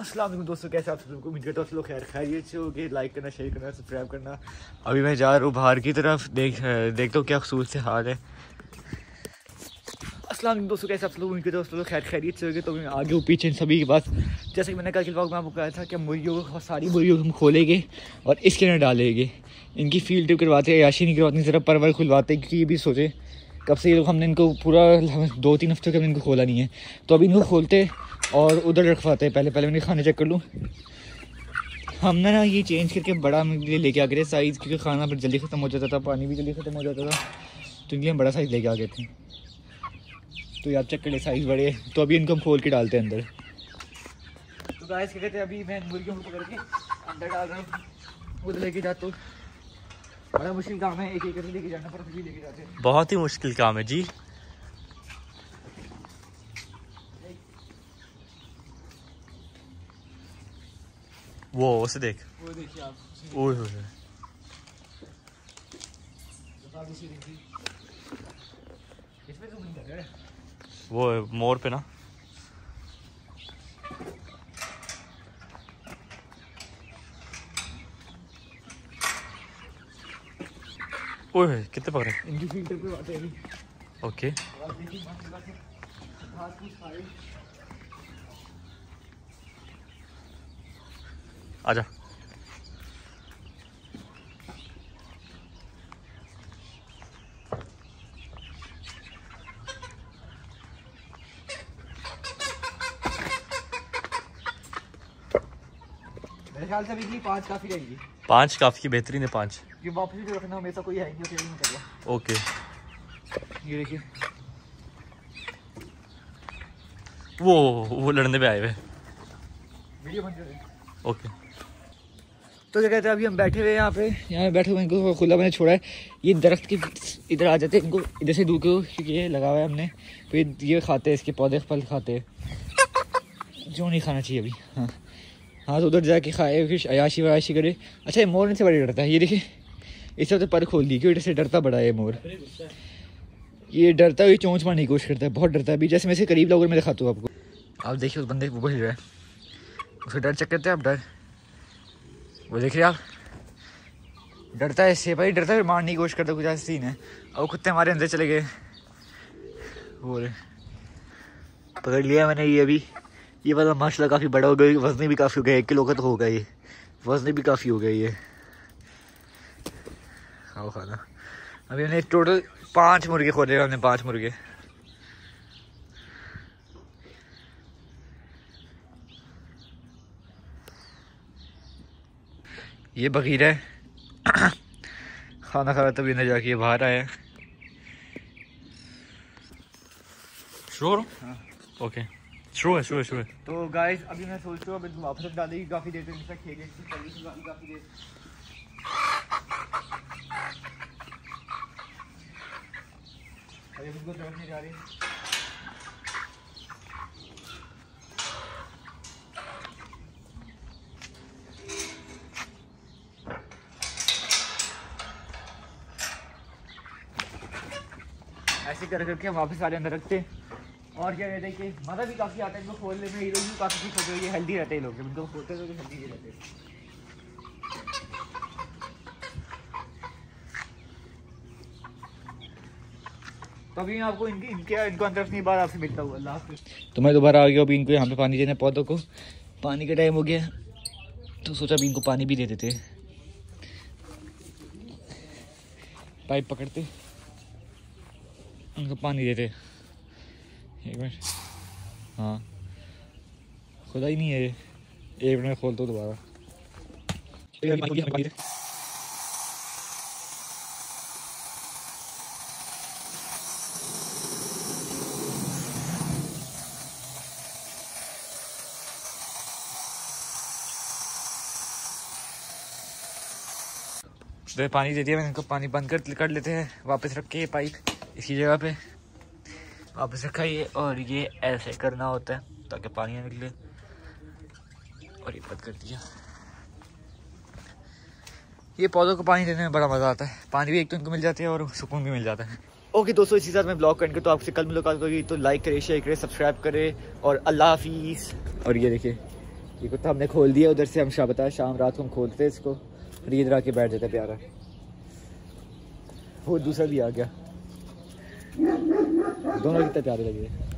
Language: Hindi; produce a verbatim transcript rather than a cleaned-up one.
अस्सलाम वालेकुम दोस्तों, कैसे आप सब लोग? उम्मीद करता हूँ सब लोग खैर खैरियत से होगे। लाइक करना, शेयर करना, सब्सक्राइब करना। अभी मैं जा रहा हूँ बाहर की तरफ, देख देखता हूँ क्या खूबसूरत से हाल है। अस्सलाम वालेकुम दोस्तों, कैसे आप लोग? उम्मीद करता हूँ सब लोग खैर खैरियत से होगे। तो मैं आगे हूँ पीछे सभी के पास। जैसे कि मैंने कल के व्लॉग में आपको कहा था कि मुर्गियों को, सारी मुर्गियों को हम खोलेंगे और इसके अंदर डालेंगे। इनकी फील्ड ट्रिप करवाते हैं, याशी नहीं करवाते, सिर्फ परवर खुलवाते हैं। क्योंकि ये भी सोचे कब से ये लोग, हमने इनको पूरा दो तीन हफ्ते कभी इनको खोला नहीं है, तो अभी इनको खोलते और उधर रखवाते हैं। पहले पहले मैंने खाने चेक कर लूँ। हमने ना ये चेंज करके बड़ा लिए लेके आ गए साइज़, क्योंकि खाना फिर जल्दी ख़त्म हो जाता था, पानी भी जल्दी ख़त्म हो जाता था, तो इनके हम बड़ा साइज़ लेके आ गए थे। तो ये आप चेक कर ले, साइज़ बड़े। तो अभी इनको हम खोल के डालते हैं अंदर। तो गाइस क्या कहते हैं, अभी मैं मुर्गियों को पकड़ के अंदर डाल रहा हूँ, उधर लेके जाता हूँ। बड़ा मुश्किल काम है, एक एक करके लेके जाना, पर फिर लेके जाते हैं। बहुत ही मुश्किल काम है जी। वो उसे देख, वो देखिए आप, ओए होए इसमें तो नहीं कर रहा है वो मोर पे ना। ओए कितने पकड़े? इनकी फिल्टर पे आते हैं। ओके आजा। मेरे ख्याल से अभी पाँच काफ़ी रहेगी। पाँच काफी बेहतरीन है, पाँच। ये वापस भी रखना, हमेशा कोई है नहीं, अकेले नहीं कर रहा। ओके ये देखिए, वो वो लड़ने पे आए हुए। वीडियो बन रही है। ओके तो क्या कहते हैं, अभी हम बैठे हुए यहाँ पे, यहाँ पे बैठे हुए, इनको खुला मैंने छोड़ा है। ये दरख्त के इधर आ जाते हैं, इनको इधर से दूर को, क्योंकि ये लगा हुआ है हमने, तो ये ये खाते हैं, इसके पौधे फल खाते हैं, जो नहीं खाना चाहिए अभी। हाँ हाँ, तो उधर जाके खाए, फिर अयाशी वयाशी करे। अच्छा, ये मोर इनसे बड़े डरता है, ये देखिए, इससे तो पर खोल दी, क्योंकि इधर से डरता बड़ा है ये मोर। ये डरता है, ये चोंच मारने की कोशिश करता है, बहुत डरता है। अभी जैसे मैं इसे करीब लाऊंगा, मैं दिखाता हूँ आपको। आप देखिए उस बंदे को हिल रहा है, उसका डर चेक करते हैं आप, डर वो देख रहे आप, डरता है इससे भाई, डरता है, मारने की कोशिश करता है, कुछ ऐसा सीन है। और कुत्ते हमारे अंदर चले गए, वो रहे, पकड़ लिया मैंने। ये अभी ये वाला माशाल्लाह काफ़ी बड़ा हो गया, वजन भी काफ़ी हो गया, एक किलो का तो होगा ये, वजन भी काफ़ी हो गया ये। खाओ खाना। अभी हमने टोटल पाँच मुर्गे खोले, हमने पाँच मुर्गे। ये बगीरा है, खाना खा रहा तभी अंदर जाके ये बाहर आया। शुरू करो। हाँ ओके, शुरू है शुरू है शुरू है। तो गाइस अभी मैं सोचता हूँ अभी वापस डालेगी, काफ़ी देर तक खेलेगी, काफ़ी देर। अभी इनको तरफ नहीं जा रही। ऐसे कर करके वापस सारे अंदर रखते हैं। और क्या कहते हैं कि मज़ा भी काफ़ी आता है इनको खोलने में। ये लोग भी काफ़ी खुश होते हैं, ये हेल्दी रहते हैं लोग, जब इनको खोलते हैं तो हेल्दी रहते हैं। तो अभी मैं आपको इनकी इनके इनको अंदर अपनी बार आपसे मिलता हूँ। अल्लाह हाफ़िज़। तो मैं दोबारा आ गया, अभी इनको यहाँ पे पानी देना, पौधों को पानी का टाइम हो गया, तो सोचा अभी इनको पानी भी दे देते। पाइप पकड़ते, उनको पानी देते। एक मिनट, हाँ खुदा ही नहीं है ये, एक मिनट खोलता हूँ दोबारा। तो पानी दे दिया मैंने इनको, पानी बंद कर कर लेते हैं, वापस रख के पाइप इसी जगह पे वापस रखा ये। और ये ऐसे करना होता है ताकि पानी ना निकले, और ये बंद कर दिया। ये पौधों को पानी देने में बड़ा मज़ा आता है, पानी भी एक तो इनको मिल जाती है और सुकून भी मिल जाता है। ओके दोस्तों, इसी साथ मैं ब्लॉग करके तो आपसे कल मुलाकात होगी, तो लाइक करें, शेयर करें, सब्सक्राइब करें, और अल्लाह हाफिज़। और ये देखिए ये कुत्ता हमने खोल दिया उधर से, हम शाम बताया शाम रात को हम खोलते इसको, फिर इधर आके बैठ जाता है प्यारा। वो दूसरा भी आ गया, दोनों कितने प्यारे लगे।